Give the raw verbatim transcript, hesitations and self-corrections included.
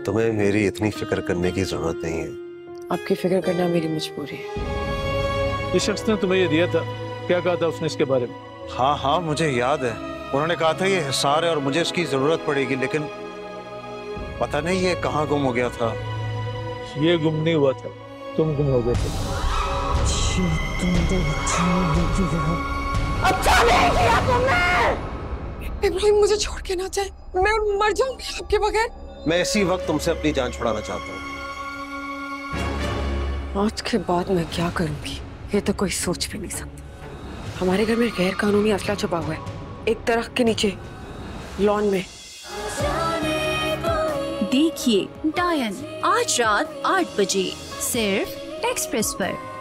तुम्हें मेरी इतनी फिक्र करने की जरूरत नहीं है। आपकी फिक्र करना मेरी मजबूरी है। इस शख्स ने तुम्हें ये दिया था, क्या कहा था उसने इसके बारे में? हाँ हाँ मुझे याद है, उन्होंने कहा था ये हिसार है और मुझे इसकी जरूरत पड़ेगी, लेकिन पता नहीं ये कहाँ गुम हो गया था। ये गुम नहीं हुआ था, तुम गुम हो गए थे। अच्छा नहीं किया तुमने। इब्राहिम मुझे छोड़ के ना जाए, मैं मर जाऊंगी आपके बगैर। मैं इसी वक्त तुमसे अपनी जान छुड़ाना चाहता हूँ। आज के बाद मैं क्या करूंगी ये तो कोई सोच भी नहीं सकता। हमारे घर में गैर कानूनी असला छुपा हुआ है, एक दरख्त के नीचे लॉन में। देखिए डायन आज रात आठ बजे सिर्फ एक्सप्रेस पर।